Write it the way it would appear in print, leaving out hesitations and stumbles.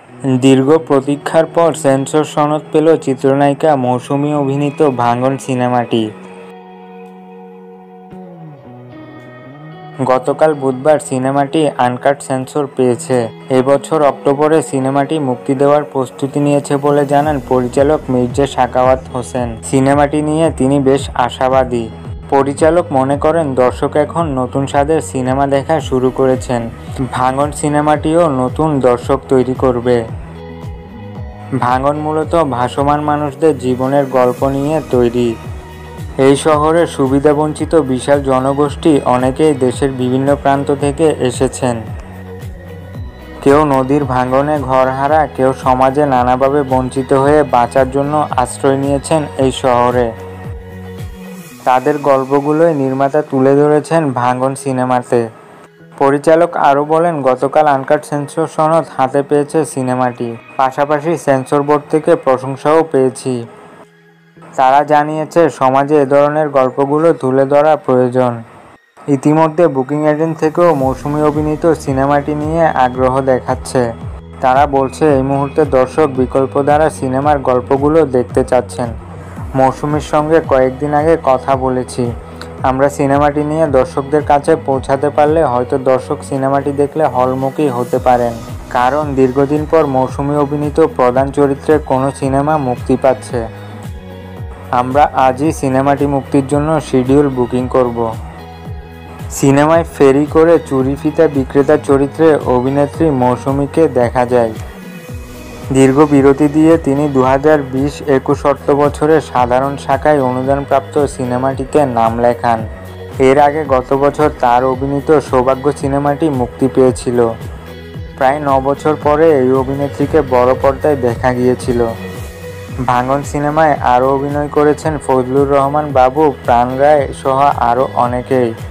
দীর্ঘ প্রতীক্ষার পর সেন্সর সনদ পেল চিত্রনায়িকা মৌসুমী অভিনীত ভাঙন সিনেমাটি। গতকাল বুধবার সিনেমাটি আনকাট সেন্সর পেয়েছে। এবছর অক্টোবরে সিনেমাটি মুক্তি দেওয়ার প্রস্তুতি নিয়েছে বলে জানান পরিচালক মির্জা সাখাওয়াত হোসেন। সিনেমাটি নিয়ে তিনি বেশ আশাবাদী। পরিচালক মনে করেন দর্শক এখন নতুন স্বাদের সিনেমা দেখা শুরু করেছেন। ভাঙন সিনেমাটিও নতুন দর্শক তৈরি করবে। ভাঙন মূলত ভাসমান মানুষদের জীবনের গল্প নিয়ে তৈরি। এই শহরের সুবিধাবঞ্চিত বিশাল জনগোষ্ঠী অনেকেই দেশের বিভিন্ন প্রান্ত থেকে এসেছেন। কেউ নদীর ভাঙনে ঘরহারা, কেউ সমাজে নানাভাবে বঞ্চিত হয়ে বাঁচার জন্য আশ্রয় নিয়েছেন এই শহরে। তাদের গল্পগুলোই নির্মাতা তুলে ধরেছেন ভাঙন সিনেমাতে। পরিচালক আরও বলেন, গতকাল আনকাট সেন্সর সনদ হাতে পেয়েছে সিনেমাটি। পাশাপাশি সেন্সর বোর্ড থেকে প্রশংসাও পেয়েছি। তারা জানিয়েছে সমাজে এ ধরনের গল্পগুলো তুলে ধরা প্রয়োজন। ইতিমধ্যে বুকিং এজেন্ট থেকেও মৌসুমী অভিনীত সিনেমাটি নিয়ে আগ্রহ দেখাচ্ছে। তারা বলছে এই মুহূর্তে দর্শক বিকল্পধারা সিনেমার গল্পগুলো দেখতে চাচ্ছেন। মৌসুমীর সঙ্গে কয়েকদিন আগে কথা বলেছি। আমরা সিনেমাটি নিয়ে দর্শকদের কাছে পৌঁছাতে পারলে হয়তো দর্শক সিনেমাটি দেখলে হলমুখী হতে পারেন। কারণ দীর্ঘদিন পর মৌসুমী অভিনীত প্রধান চরিত্রের কোনো সিনেমা মুক্তি পাচ্ছে। আমরা আজই সিনেমাটি মুক্তির জন্য শিডিউল বুকিং করব। সিনেমায় ফেরি করে চুরি ফিতা বিক্রেতা চরিত্রে অভিনেত্রী মৌসুমীকে দেখা যায়। দীর্ঘ বিরতি দিয়ে তিনি 2020-21 অর্থবছরের সাধারণ শাখায় অনুদানপ্রাপ্ত সিনেমাটিতে নাম লেখান। এর আগে গত বছর তার অভিনীত সৌভাগ্য সিনেমাটি মুক্তি পেয়েছিল। প্রায় 9 বছর পরে এই অভিনেত্রীকে বড় পর্দায় দেখা গিয়েছিল। ভাঙন সিনেমায় আরও অভিনয় করেছেন ফজলুর রহমান বাবু, প্রাণ রায় সহ আরও অনেকেই।